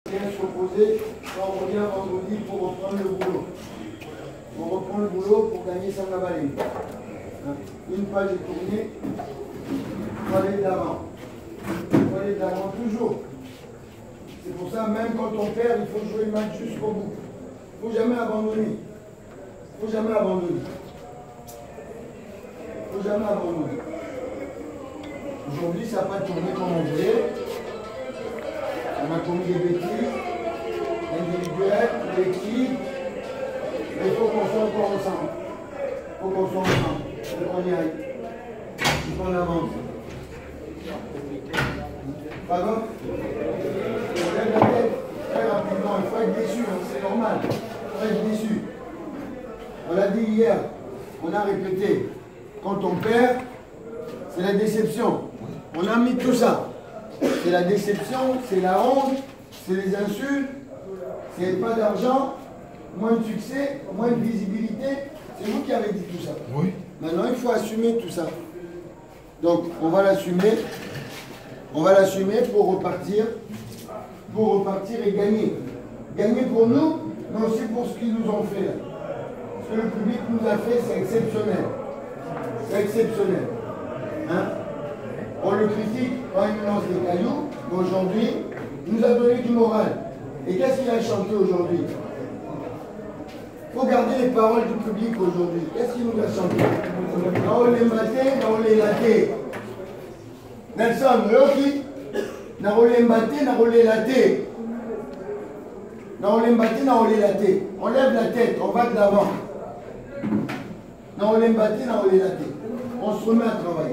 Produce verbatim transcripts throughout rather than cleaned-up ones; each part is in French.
Bien se reposer, quand on revient vendredi pour reprendre le boulot. On reprend le boulot pour gagner sa Nabalène. Une page est tournée, il faut aller d'avant. Il faut aller d'avant toujours. C'est pour ça, même quand on perd, il faut jouer le match jusqu'au bout. Il ne faut jamais abandonner. Il ne faut jamais abandonner. Il ne faut jamais abandonner. Aujourd'hui, ça n'a pas tourné comme on voulait. On a commis des bêtises individuelles, collectives. Il faut qu'on soit encore ensemble. Il faut qu'on soit ensemble. Il faut qu'on y aille. Il faut qu'on avance. Pardon? On lève la tête très rapidement. Il faut être déçu, hein. C'est normal. Il faut être déçu. On l'a dit hier, on a répété. Quand on perd, c'est la déception. On a mis tout ça. C'est la déception, c'est la honte, c'est les insultes, c'est pas d'argent, moins de succès, moins de visibilité. C'est vous qui avez dit tout ça. Oui. Maintenant, il faut assumer tout ça. Donc, on va l'assumer. On va l'assumer pour repartir. Pour repartir et gagner. Gagner pour nous, mais aussi pour ce qu'ils nous ont fait là. Ce que le public nous a fait, c'est exceptionnel. C'est exceptionnel. Hein? On le critique quand il nous lance des cailloux, mais aujourd'hui, il nous a donné du moral. Et qu'est-ce qu'il a chanté aujourd'hui? Il faut garder les paroles du public aujourd'hui. Qu'est-ce qu'il nous a chanté? Naole Mbate, Naole Late. Nelson, Yoki, Naole Mbate, Naole Late. Naole Mbate, Naole Late. On lève la tête, on va de l'avant. Naole Mbate, Naole Late. On se remet à travailler.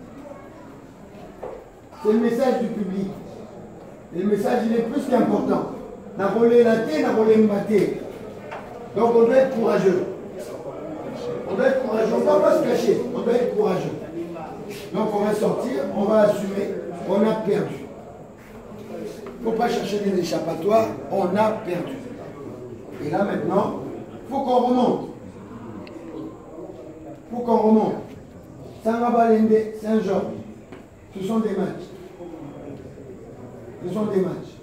C'est le message du public. Et le message, il est plus qu'important. N'a rolé la thé, n'a rolé mbaté. Donc on doit être courageux. On doit être courageux. On ne doit pas se cacher. On doit être courageux. Donc on va sortir, on va assumer. On a perdu. Il ne faut pas chercher des échappatoires. On a perdu. Et là maintenant, il faut qu'on remonte. Il faut qu'on remonte. Saint-Rabalende, Saint-Georges. Ce sont des matchs. Ce sont des matchs.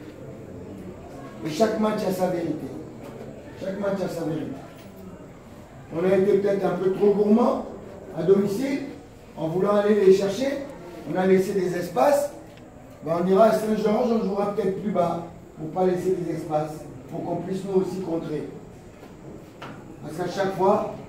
Et chaque match a sa vérité. Chaque match a sa vérité. On a été peut-être un peu trop gourmand à domicile, en voulant aller les chercher. On a laissé des espaces. Ben on ira à Saint-Georges, on jouera peut-être plus bas, pour ne pas laisser des espaces, pour qu'on puisse nous aussi contrer. Parce qu'à chaque fois,